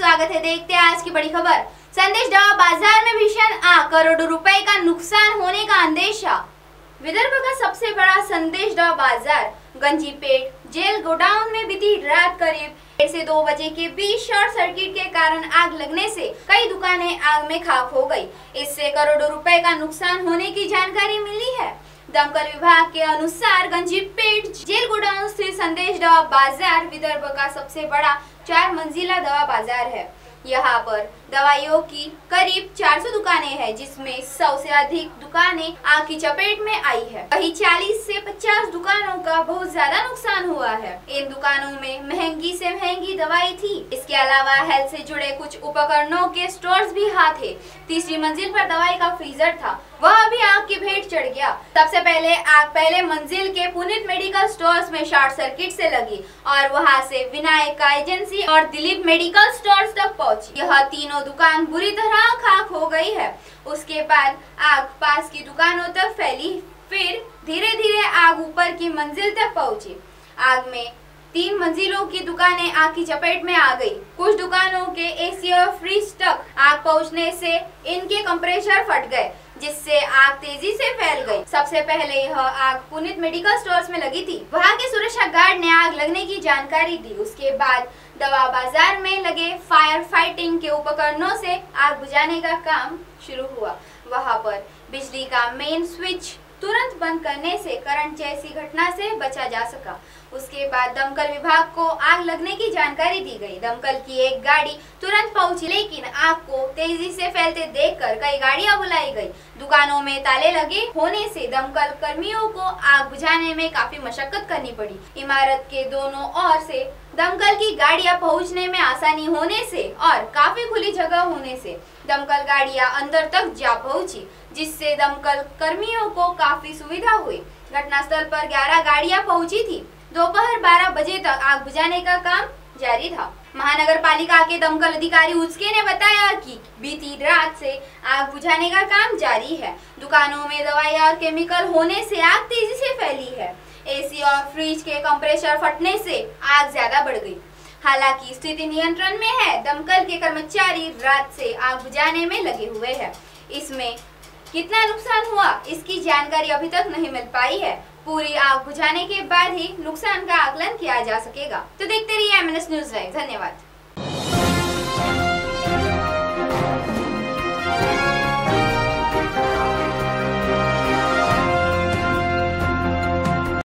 स्वागत है। देखते हैं आज की बड़ी खबर। संदेश दवा बाजार में भीषण आग, करोड़ों रुपए का नुकसान होने का अंदेशा। विदर्भ का सबसे बड़ा संदेश दवा बाजार गंजीपेट जेल गोडाउन में बीती रात करीब 1 से 2 बजे के बीच शॉर्ट सर्किट के कारण आग लगने से कई दुकानें आग में खाक हो गई। इससे करोड़ों रुपए का नुकसान होने की जानकारी मिली है। दमकल विभाग के अनुसार गंजीपेट जेल गोडाउन स्थित संदेश दवा बाजार विदर्भ का सबसे बड़ा 4 मंजिला दवा बाजार है। यहाँ पर दवाइयों की करीब 400 दुकानें हैं, जिसमें 100 से अधिक दुकानें आग की चपेट में आई है। वहीं 40 से 50 दुकानों का बहुत ज्यादा नुकसान हुआ है। इन दुकानों में महंगी से महंगी दवाई थी। इसके अलावा हेल्थ से जुड़े कुछ उपकरणों के स्टोर्स भी थे। तीसरी मंजिल पर दवाई का फ्रीजर था, वह भी आग की भेंट चढ़ गया। सबसे पहले आग पहले मंजिल के पुनीत मेडिकल स्टोर्स में शॉर्ट सर्किट से लगी और वहां से विनायक का एजेंसी और दिलीप मेडिकल स्टोर्स तक पहुंची। यह तीनों दुकान बुरी तरह खाक हो गई है। उसके बाद आग पास की दुकानों तक फैली, फिर धीरे धीरे आग ऊपर की मंजिल तक पहुंची। आग में 3 मंजिलों की दुकानें आग की चपेट में आ गई। कुछ दुकानों के एसी और फ्रिज तक आग पहुंचने से इनके कंप्रेसर फट गए, जिससे आग तेजी से फैल गई। सबसे पहले यह आग पुनीत मेडिकल स्टोर्स में लगी थी। वहां के सुरक्षा गार्ड ने आग लगने की जानकारी दी। उसके बाद दवा बाजार में लगे फायर फाइटिंग के उपकरणों से आग बुझाने का काम शुरू हुआ। वहां पर बिजली का मेन स्विच तुरंत बंद करने से करंट जैसी घटना से बचा जा सका। उसके बाद दमकल विभाग को आग लगने की जानकारी दी गई। दमकल की एक गाड़ी तुरंत पहुंची, लेकिन आग को तेजी से फैलते देखकर कई गाड़ियां बुलाई गई। दुकानों में ताले लगे होने से दमकल कर्मियों को आग बुझाने में काफी मशक्कत करनी पड़ी। इमारत के दोनों ओर से दमकल की गाड़ियां पहुंचने में आसानी होने से और काफी खुली जगह होने से दमकल गाड़ियां अंदर तक जा पहुंची, जिससे दमकल कर्मियों को काफी सुविधा हुई। घटनास्थल पर 11 गाड़ियां पहुंची थी। दोपहर 12 बजे तक आग बुझाने का काम जारी था। महानगर पालिका के दमकल अधिकारी उचके ने बताया कि बीती रात से आग बुझाने का काम जारी है। दुकानों में दवाई और केमिकल होने से आग तेजी से फैली है। एसी और फ्रिज के कंप्रेसर फटने से आग ज्यादा बढ़ गई। हालांकि स्थिति नियंत्रण में है। दमकल के कर्मचारी रात से आग बुझाने में लगे हुए हैं। इसमें कितना नुकसान हुआ, इसकी जानकारी अभी तक नहीं मिल पाई है। पूरी आग बुझाने के बाद ही नुकसान का आकलन किया जा सकेगा। तो देखते रहिए MNS न्यूज़ लाइव। धन्यवाद।